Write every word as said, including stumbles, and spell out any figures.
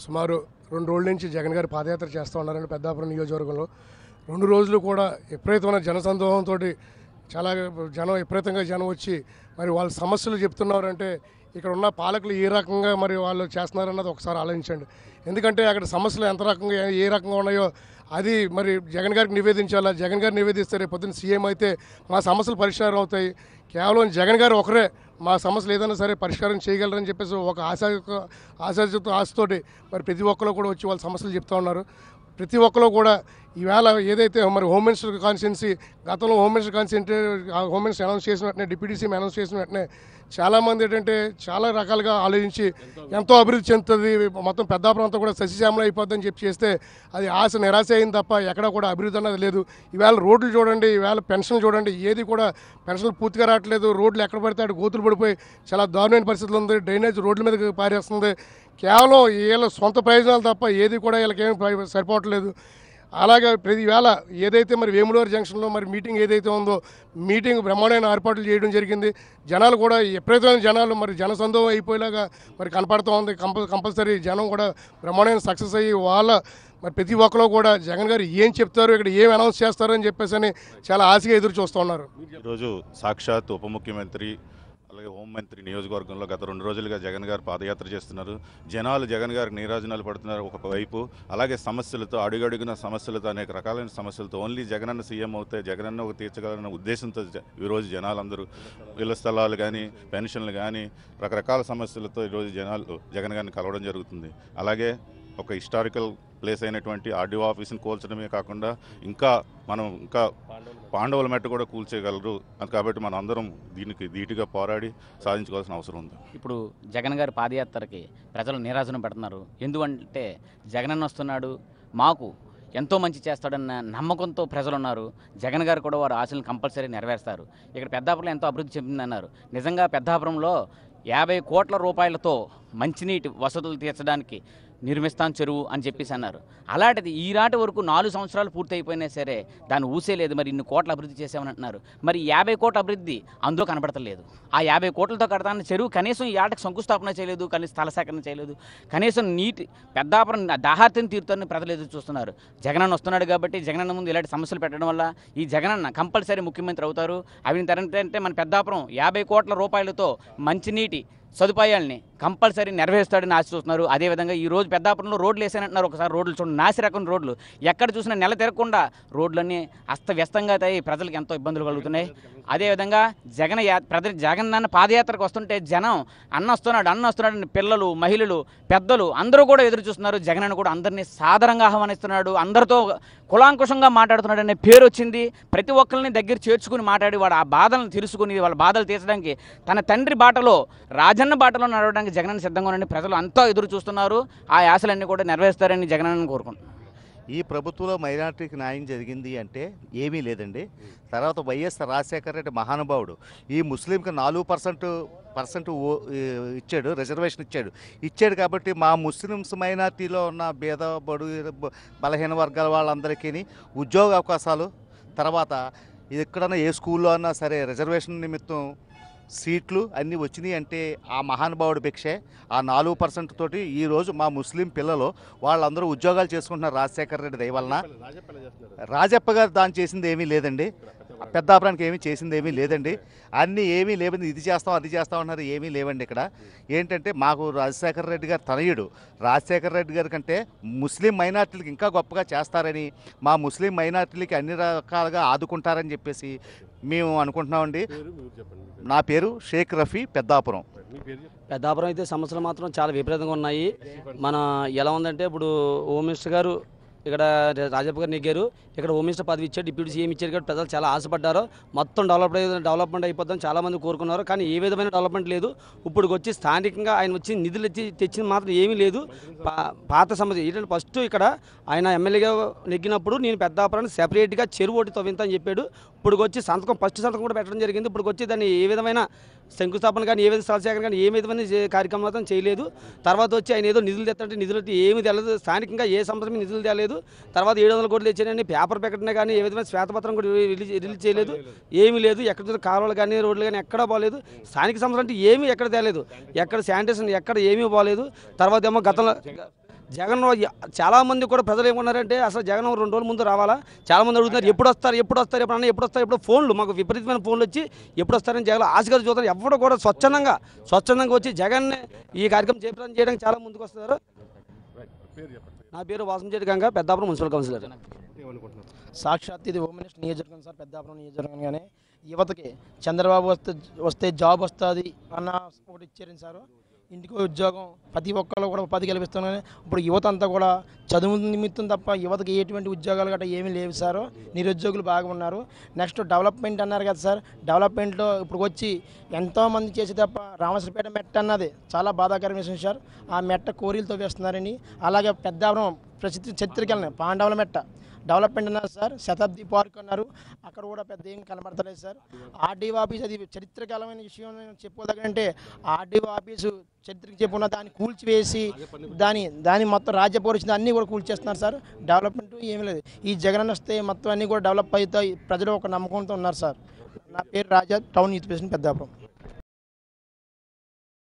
సుమారు రెండు రోజుల నుంచి జగన్ గారు పాదయాత్ర చేస్తూ ఉన్నారని పెద్దాపురం నియోజకవర్గంలో రెండు రోజులు కూడా విపరీతమైన జనసందోహంతో చాలా జనం విపరీతంగా జనం వచ్చి మరి వాళ్ళ సమస్యలు చెప్తున్నారంటే ఇక్కడ ఉన్న పాలకులు ఏ రకంగా మరి వాళ్ళు చేస్తున్నారన్నది ఒకసారి ఆలోచించండి. ఎందుకంటే అక్కడ సమస్యలు ఎంత రకంగా ఏ రకంగా ఉన్నాయో అది మరి జగన్ గారికి నివేదించాలా. జగన్ గారు నివేదిస్తే రేపు పొద్దున్న సీఎం అయితే మా సమస్యలు పరిష్కారం అవుతాయి. కేవలం జగన్ గారు ఒకరే మా సమస్యలు ఏదైనా సరే పరిష్కారం చేయగలరని చెప్పేసి ఒక ఆశ ఆశాతో ఆశతోటి మరి ప్రతి ఒక్కరు కూడా వచ్చి వాళ్ళ సమస్యలు చెప్తూ ఉన్నారు. ప్రతి ఒక్కరు కూడా ఈవేళ ఏదైతే మరి హోమ్ మినిస్టర్ కాన్స్టిట్యున్సీ గతంలో home minister constituency home minister announce చేసిన వెంటనే డిప్యూటీ సీఎం అనౌన్స్ చేసిన వెంటనే చాలామంది ఏంటంటే చాలా రకాలుగా ఆలోచించి ఎంతో అభివృద్ధి చెందుతుంది, మొత్తం పెద్దాపురం అంతా కూడా సస్యశ్యామలం అయిపోద్దని చెప్పి చేస్తే అది ఆశ నిరాశ అయింది తప్ప ఎక్కడ కూడా అభివృద్ధి అన్నది లేదు. ఈవేళ రోడ్లు చూడండి, ఈవేళ పెన్షన్లు చూడండి, ఏది కూడా పెన్షన్లు పూర్తిగా రావట్లేదు. రోడ్లు ఎక్కడ పడితే అటు గోతులు పడిపోయి చాలా దారుణమైన పరిస్థితులు ఉంది. డ్రైనేజ్ రోడ్ల మీదకి పారేస్తుంది. కేవలం వీళ్ళ సొంత ప్రయోజనాలు తప్ప ఏది కూడా వీళ్ళకి ఏమి సరిపోవట్లేదు. అలాగే ప్రతి వేళ ఏదైతే మరి వేములవారి జంక్షన్లో మరి మీటింగ్ ఏదైతే ఉందో మీటింగ్ బ్రహ్మాండమైన ఏర్పాట్లు చేయడం జరిగింది. జనాలు కూడా విపరీతమైన జనాలు మరి జనసందోహం అయిపోయేలాగా మరి కనపడుతూ ఉంది. కంపల్ కంపల్సరీ జనం కూడా బ్రహ్మాండమైన సక్సెస్ అయ్యి వాళ్ళ మరి ప్రతి ఒక్కరు కూడా జగన్ గారు ఏం చెప్తారు, ఇక్కడ ఏం అనౌన్స్ చేస్తారు అని చెప్పేసి అని చాలా ఆశగా ఎదురు చూస్తూ ఉన్నారు. ఈరోజు సాక్షాత్ ఉప ముఖ్యమంత్రి అలాగే హోంమంత్రి నియోజకవర్గంలో గత రెండు రోజులుగా జగన్ గారు పాదయాత్ర చేస్తున్నారు. జనాలు జగన్ గారికి నీరాజనాలు పడుతున్నారు ఒకవైపు, అలాగే సమస్యలతో అడుగడుగున సమస్యలతో అనేక రకాలైన సమస్యలతో ఓన్లీ జగనన్న సీఎం అవుతే జగనన్న ఒక తీర్చగలన్న ఉద్దేశంతో ఈరోజు జనాలందరూ ఇళ్ల స్థలాలు కానీ పెన్షన్లు కానీ రకరకాల సమస్యలతో ఈరోజు జనాలు జగన్ గారిని కలవడం జరుగుతుంది. అలాగే ఒక హిస్టారికల్ ప్లేస్ అయినటువంటి ఆర్డీఓ ఆఫీస్ని కూల్చడమే కాకుండా ఇంకా మనం ఇంకా పాండవుల మెట్ట కూడా కూల్చేయగలరు. కాబట్టి మనం అందరం దీనికి ధీటుగా పోరాడి సాధించుకోవాల్సిన అవసరం ఉంది. ఇప్పుడు జగన్ గారి పాదయాత్రకి ప్రజలు నీరాజనం పెడుతున్నారు. ఎందుకంటే జగనన్న వస్తున్నాడు, మాకు ఎంతో మంచి చేస్తాడన్న నమ్మకంతో ప్రజలు ఉన్నారు. జగన్ గారు కూడా వారు ఆశలను కంపల్సరీ నెరవేరుస్తారు. ఇక్కడ పెద్దాపురంలో ఎంతో అభివృద్ధి చెందిందన్నారు. నిజంగా పెద్దాపురంలో యాభై కోట్ల రూపాయలతో మంచినీటి వసతులు తీర్చడానికి నిర్మిస్తాం చెరువు అని చెప్పేసి అన్నారు. అలాంటిది ఈనాటి వరకు నాలుగు సంవత్సరాలు పూర్తి అయిపోయినా సరే దాన్ని ఊసేలేదు. మరి ఇన్ని కోట్ల అభివృద్ధి చేసామని అంటున్నారు. మరి యాభై కోట్ల అభివృద్ధి అందులో కనబడతలేదు. ఆ యాభై కోట్లతో కడతాన్న చెరువు కనీసం ఈ ఆటకు శంకుస్థాపన చేయలేదు, కనీసం స్థల సేకరణ చేయలేదు, కనీసం నీటి పెద్దాపురం దాహార్తిని తీరుతారని ప్రజలు ఎదురు చూస్తున్నారు. జగనన్న వస్తున్నాడు కాబట్టి జగనన్న ముందు ఇలాంటి సమస్యలు పెట్టడం వల్ల ఈ జగనన్న కంపల్సరీ ముఖ్యమంత్రి అవుతారు. అవినీతి అంటే మన పెద్దాపురం యాభై కోట్ల రూపాయలతో మంచినీటి సదుపాయాలని కంపల్సరీ నెరవేరుస్తాడని ఆశ చూస్తున్నారు. అదేవిధంగా ఈ రోజు పెద్దాపురంలో రోడ్లు వేసానంటున్నారు. ఒకసారి రోడ్లు చూడండి, నాసి రకం రోడ్లు, ఎక్కడ చూసినా నెల తిరగకుండా రోడ్లన్నీ అస్తవ్యస్తంగా అయ్యి ప్రజలకు ఎంతో ఇబ్బందులు కలుగుతున్నాయి. అదేవిధంగా జగన్ యా ప్రజలు జగన్ అన్న పాదయాత్రకు వస్తుంటే జనం అన్న వస్తున్నాడు అన్న వస్తున్నాడు పిల్లలు మహిళలు పెద్దలు అందరూ కూడా ఎదురు చూస్తున్నారు. జగన్ అన్న కూడా అందరినీ సాదరంగా ఆహ్వానిస్తున్నాడు, అందరితో కులాంకుశంగా మాట్లాడుతున్నాడు అనే పేరు వచ్చింది. ప్రతి ఒక్కరిని దగ్గర చేర్చుకుని మాట్లాడి వాడు ఆ బాధలను తెలుసుకుని వాళ్ళ బాధలు తీర్చడానికి తన తండ్రి బాటలో రాజన్న బాటలో నడవడానికి జగనన్న సిద్ధంగా ఉండి ప్రజలు అంతా ఎదురు చూస్తున్నారు. ఆ ఆశలన్నీ కూడా నెరవేరుస్తారని జగనన్న కోరుకుంటున్నారు. ఈ ప్రభుత్వంలో మైనార్టీకి న్యాయం జరిగింది అంటే ఏమీ లేదండి. తర్వాత వైఎస్ రాజశేఖర రెడ్డి మహానుభావుడు ఈ ముస్లింకి నాలుగు పర్సెంట్ పర్సెంట్ ఇచ్చాడు, రిజర్వేషన్ ఇచ్చాడు ఇచ్చాడు కాబట్టి మా ముస్లిమ్స్ మైనార్టీలో ఉన్న భేద బడు బలహీన వర్గాల వాళ్ళందరికీ ఉద్యోగ అవకాశాలు, తర్వాత ఎక్కడన్నా ఏ స్కూల్లో అన్నా సరే రిజర్వేషన్ నిమిత్తం సీట్లు అన్నీ వచ్చినాయి అంటే ఆ మహానుభావుడి భిక్షే. ఆ నాలుగు పర్సెంట్ తోటి ఈరోజు మా ముస్లిం పిల్లలు వాళ్ళందరూ ఉద్యోగాలు చేసుకుంటున్నారు రాజశేఖర రెడ్డి దయ వలన. రాజప్ప గారు దాన్ని చేసింది ఏమీ లేదండి, పెద్దాపురానికి ఏమీ చేసింది ఏమీ లేదండి. అన్నీ ఏమీ లేవండి, ఇది చేస్తాం అది చేస్తాం అన్నారు, ఏమీ లేవండి. ఇక్కడ ఏంటంటే మాకు రాజశేఖర రెడ్డి గారు తనయుడు, రాజశేఖర రెడ్డి గారి కంటే ముస్లిం మైనార్టీలకు ఇంకా గొప్పగా చేస్తారని, మా ముస్లిం మైనార్టీలకి అన్ని రకాలుగా ఆదుకుంటారని చెప్పేసి మేము అనుకుంటున్నామండి. నా పేరు షేక్ రఫీ, పెద్దాపురం. పెద్దాపురం అయితే సమస్యలు మాత్రం చాలా విపరీతంగా ఉన్నాయి. మన ఎలా ఉందంటే ఇప్పుడు హోమ్ మినిస్టర్ గారు ఇక్కడ రాజప్ప గారు నెగ్గారు, ఇక్కడ హోమ్ మినిస్టర్ పదవి ఇచ్చారు, డిప్యూటీ సీఎం ఇచ్చారు కాబట్టి ప్రజలు చాలా ఆశపడ్డారు. మొత్తం డెవలప్ డెవలప్మెంట్ అయిపోద్దని చాలామంది కోరుకున్నారు. కానీ ఏ విధమైన డెవలప్మెంట్ లేదు. ఇప్పుడు వచ్చి స్థానికంగా ఆయన వచ్చి నిధులు ఇచ్చి తెచ్చింది మాత్రం ఏమీ లేదు. పాత సమస్య ఏంటంటే ఫస్ట్ ఇక్కడ ఆయన ఎమ్మెల్యేగా నెగ్గినప్పుడు నేను పెద్దాపురాన్ని సెపరేట్గా చెరువు ఒకటి తవ్వింత అని చెప్పాడు. ఇప్పుడు వచ్చి సంతకం ఫస్ట్ సంతకం కూడా పెట్టడం జరిగింది. ఇప్పుడు వచ్చి దాన్ని ఏ విధమైన శంకుస్థాపన కానీ ఏ విధంగా స్థల సేకరణ కానీ ఏ విధమైన కార్యక్రమం మాత్రం చేయలేదు. తర్వాత వచ్చి ఆయన ఏదో నిధులు తెస్తాడంటే నిధులు ఏమీ తెలియదు, స్థానికంగా ఏ సంవత్సరం నిధులు తేలేదు. తర్వాత ఏడు వందల కోట్లు తెచ్చారని పేపర్ ప్రకటన కానీ ఏ విధమైన శ్వేతపత్రం కూడా రిలీజ్ రిలీజ్ చేయలేదు, ఏమీ లేదు. ఎక్కడ కాలువలు కానీ రోడ్లు కానీ ఎక్కడా బాగలేదు. స్థానిక సంస్థలు అంటే ఏమీ ఎక్కడ తేలేదు, ఎక్కడ శానిటేషన్ ఎక్కడ ఏమీ బాగలేదు. తర్వాత ఏమో గతంలో జగన్ చాలామంది కూడా ప్రజలు ఏమన్నారంటే అసలు జగన్ రెండు రోజుల ముందు రావాలా, చాలామంది అడుగుతున్నారు ఎప్పుడు వస్తారు ఎప్పుడు వస్తారు ఎప్పుడు అన్న ఎప్పుడు వస్తారు ఎప్పుడు ఫోన్లు మాకు విపరీతమైన ఫోన్లు వచ్చి ఎప్పుడు వస్తారని జగన్ ఆశగా చూస్తారు. ఎవరు కూడా స్వచ్ఛందంగా స్వచ్ఛందంగా వచ్చి జగన్ ఈ కార్యక్రమం చేపట్టడం చేయడానికి చాలా ముందుకు వస్తున్నారు. నా పేరు వాసంచేటి గంగా, పెద్దాపురం మున్సిపల్ కౌన్సిలర్. సాక్షాత్ ఇది హోమ్ మినిస్టర్ నియోజకవర్గం సార్, పెద్దాపురం నియోజకవర్గంగానే యువతకి చంద్రబాబు వస్తే వస్తే జాబ్ వస్తుంది అన్న ఒకటి ఇచ్చారు సార్. ఇంటికి ఉద్యోగం ప్రతి ఒక్కరు కూడా ఉపాధి కల్పిస్తున్నాను. ఇప్పుడు యువత అంతా కూడా చదువు నిమిత్తం తప్ప యువతకి ఎటువంటి ఉద్యోగాలు గట్రా ఏమీ లేవు సార్. నిరుద్యోగులు బాగా ఉన్నారు. నెక్స్ట్ డెవలప్మెంట్ అన్నారు కదా సార్, డెవలప్మెంట్లో ఇప్పుడు వచ్చి ఎంతోమంది చేసి తప్ప రామశ్రీపేట మెట్ట అన్నది చాలా బాధాకరమైన విషయం సార్. ఆ మెట్ట కోరీలతో వేస్తున్నారని. అలాగే పెద్దాపురం ప్రసిద్ధి చరిత్రకెళ్ళిన పాండవుల మెట్ట డెవలప్మెంట్ అన్నారు సార్. శతాబ్ది పార్క్ అన్నారు, అక్కడ కూడా పెద్ద ఏం కనబడతలేదు సార్. ఆర్డీఓ ఆఫీస్ అది చరిత్రకాలమైన విషయం చెప్పుకోదగంటే ఆర్డీఓ ఆఫీసు చరిత్రకి చెప్పుకున్న దాన్ని కూల్చివేసి దాని దాని మొత్తం రాజ్యపౌరుషం అన్నీ కూడా కూల్చేస్తున్నారు సార్. డెవలప్మెంట్ ఏమీ లేదు. ఈ జగన్ వస్తే మొత్తం అన్నీ కూడా డెవలప్ అవుతాయి ప్రజలు ఒక నమ్మకంతో ఉన్నారు సార్. నా పేరు Raja, town youth president, Peddapuram.